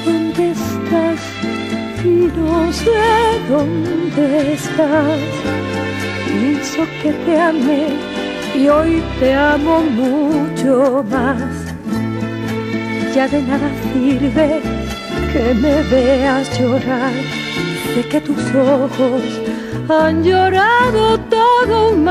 ¿Dónde estás? Y no sé dónde estás. Pienso que te amé y hoy te amo mucho más. Ya de nada sirve que me veas llorar. Sé que tus ojos han llorado todo un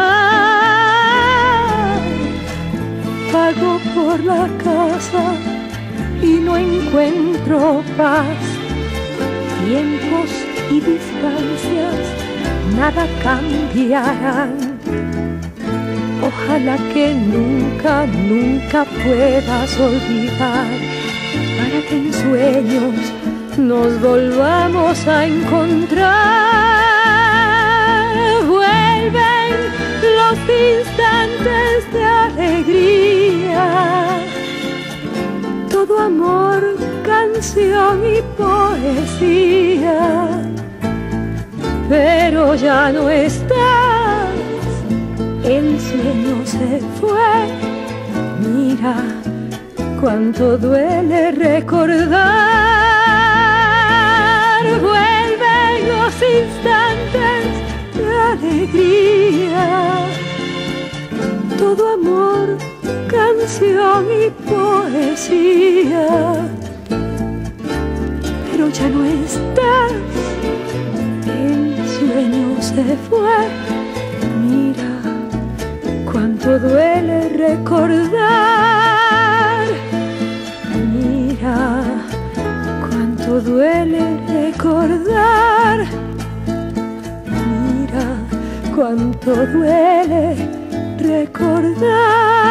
mar. Pago por la casa y no encuentro paz. Tiempos y distancias nada cambiarán. Ojalá que nunca, nunca puedas olvidar, para que en sueños nos volvamos a encontrar. Vuelven los instantes de alegría, todo amor, canción y poesía. Pero ya no estás, el sueño se fue. Mira cuánto duele recordar. Vuelven los instantes de alegría, todo amor, canción y poesía. Pero ya no estás, el sueño se fue. Mira cuánto duele recordar. Mira cuánto duele recordar. Mira cuánto duele recordar.